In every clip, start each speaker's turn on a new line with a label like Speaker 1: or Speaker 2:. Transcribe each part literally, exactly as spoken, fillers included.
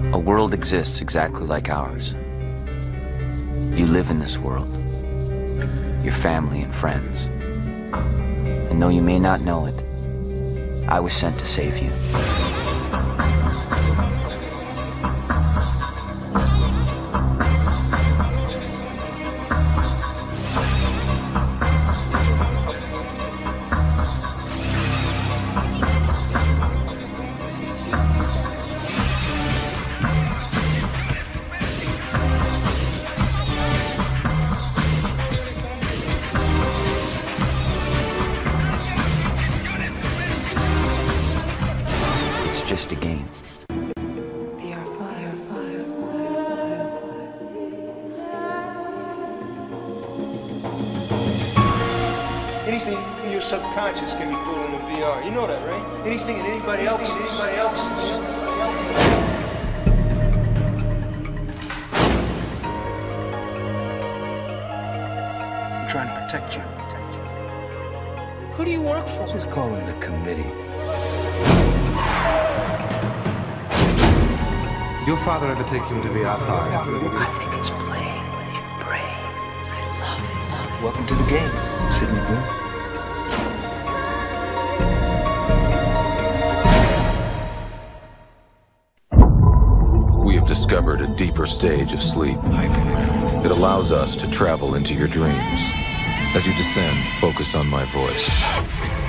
Speaker 1: A world exists exactly like ours. You live in this world, your family and friends. And though you may not know it, I was sent to save you. Just a game.
Speaker 2: Anything in your subconscious can be pulled into V R. You know that, right? Anything in anybody else's. Anybody else's. I'm trying to protect you.
Speaker 3: Who do you work for?
Speaker 2: Just call in the committee.
Speaker 4: Did your father ever take you into V R five?
Speaker 3: I think it's playing with your brain. I love it, love it.
Speaker 2: Welcome to the game, Sidney Boone.
Speaker 5: We have discovered a deeper stage of sleep. It allows us to travel into your dreams. As you descend, focus on my voice.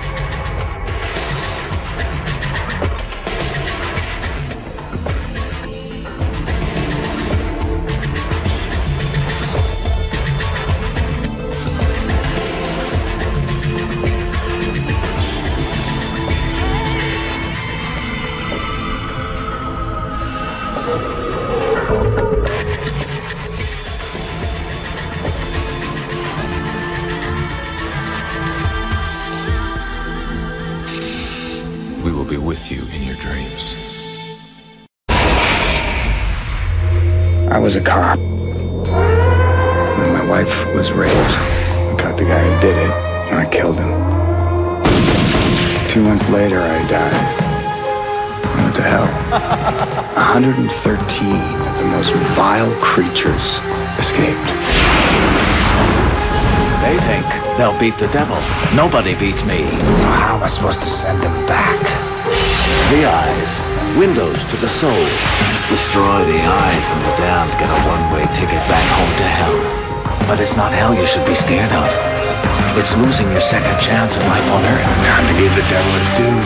Speaker 5: We will be with you in your dreams.
Speaker 6: I was a cop. When my wife was raped, I caught the guy who did it, and I killed him. Two months later, I died. I went to hell. one hundred thirteen of the most vile creatures escaped.
Speaker 7: They think they'll beat the devil. Nobody beats me. So how am I supposed to send them back? The eyes, windows to the soul. Destroy the eyes and the damned get a one-way ticket back home to hell. But it's not hell you should be scared of. It's losing your second chance at life on Earth.
Speaker 6: Time to give the devil his due.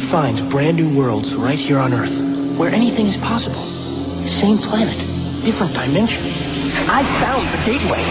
Speaker 8: find brand new worlds right here on Earth, where anything is possible. Same planet, different dimension. I found the gateway.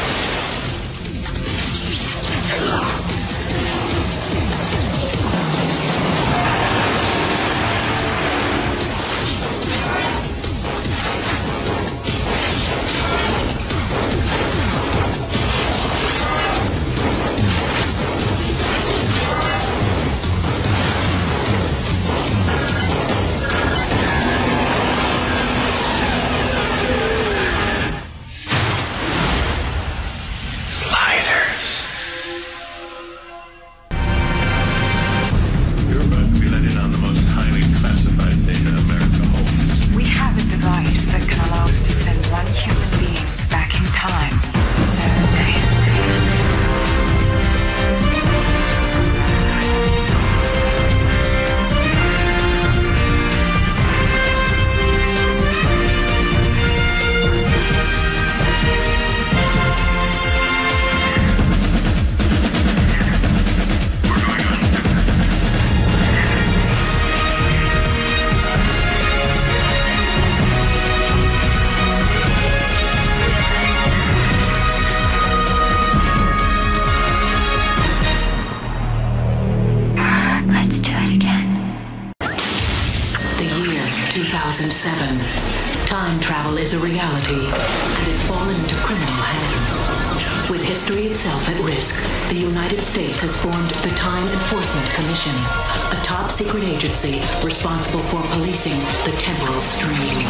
Speaker 3: two thousand seven. Time travel is a reality, and it's fallen into criminal hands. With history itself at risk, the United States has formed the Time Enforcement Commission, a top-secret agency responsible for policing the temporal stream.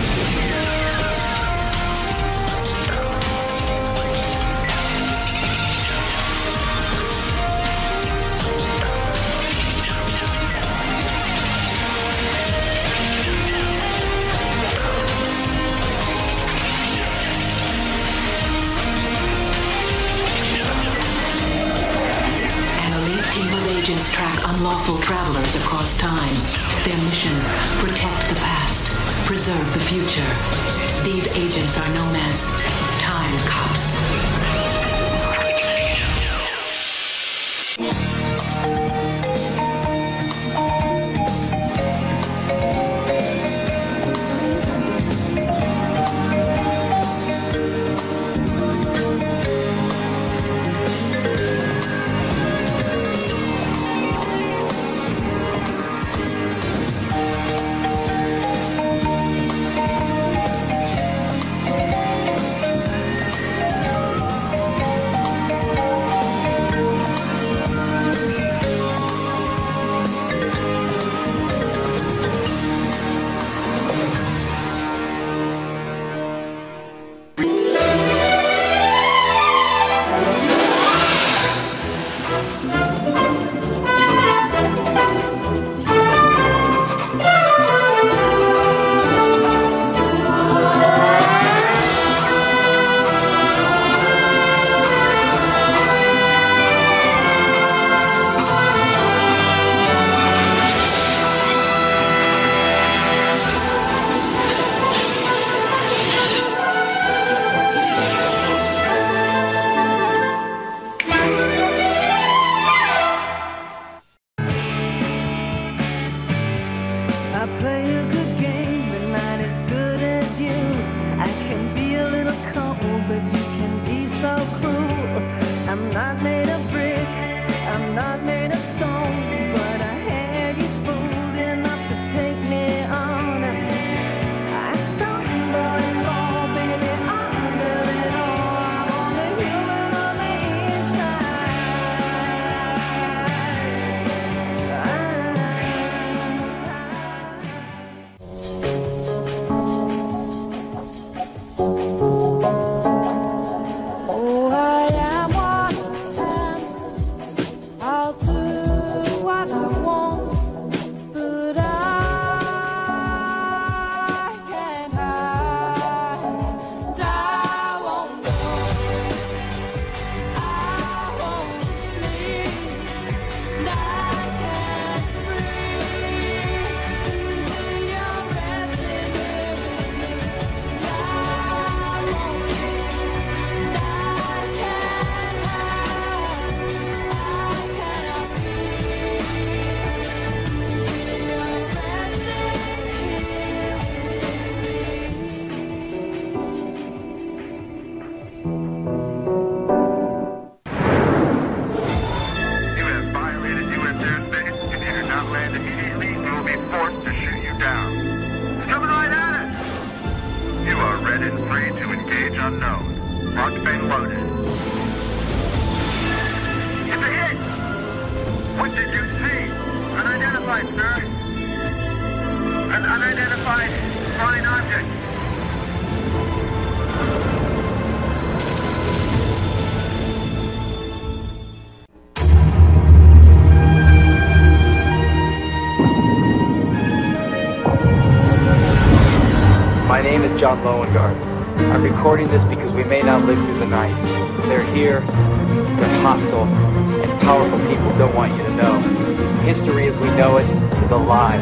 Speaker 3: Agents track unlawful travelers across time. Their mission, protect the past, preserve the future. These agents are known as Time Cops.
Speaker 9: down. It's coming right at us. You are ready and free to engage unknown. Locked and loaded. It's a hit! What did you see? Unidentified, sir. An unidentified flying object.
Speaker 10: My name is John Lowengarth. I'm recording this because we may not live through the night. They're here, they're hostile, and powerful people don't want you to know. History as we know it is a lie.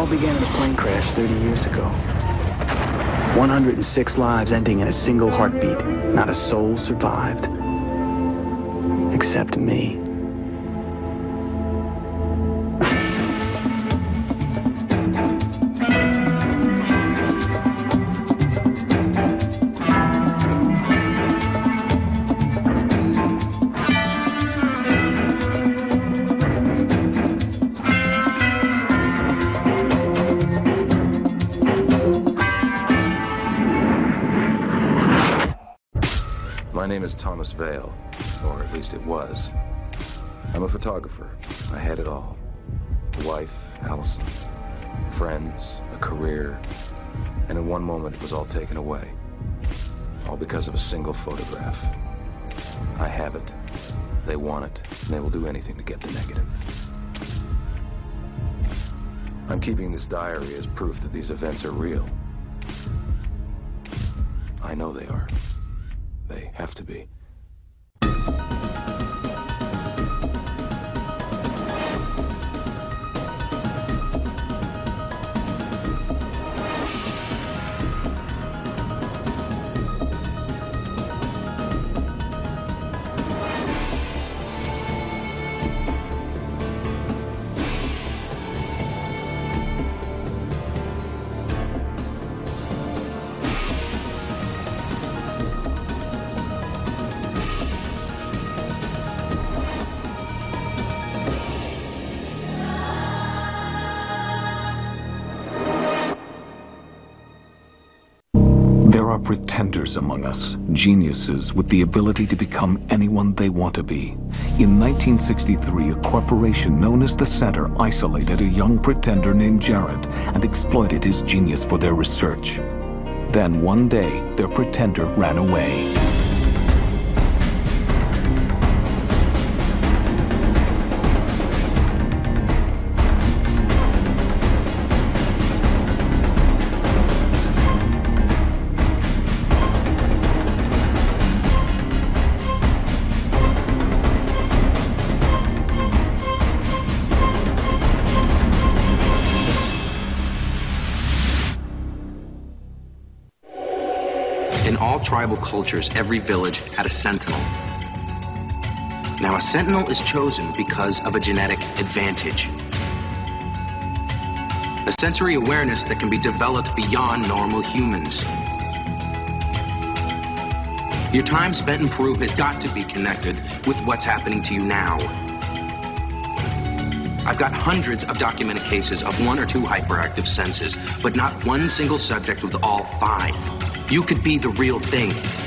Speaker 6: all began in a plane crash thirty years ago. one hundred six lives ending in a single heartbeat. Not a soul survived. Except me.
Speaker 5: My name is Thomas Vale, or at least it was. I'm a photographer. I had it all. A wife, Allison. Friends, a career. And in one moment it was all taken away. All because of a single photograph. I have it. They want it, and they will do anything to get the negative. I'm keeping this diary as proof that these events are real. I know they are. They have to be.
Speaker 11: There are pretenders among us, geniuses with the ability to become anyone they want to be. In nineteen sixty-three, a corporation known as the Center isolated a young pretender named Jared and exploited his genius for their research. Then one day, their pretender ran away.
Speaker 12: In all tribal cultures, every village had a sentinel. Now, a sentinel is chosen because of a genetic advantage. A sensory awareness that can be developed beyond normal humans. Your time spent in Peru has got to be connected with what's happening to you now. I've got hundreds of documented cases of one or two hyperactive senses, but not one single subject with all five. You could be the real thing.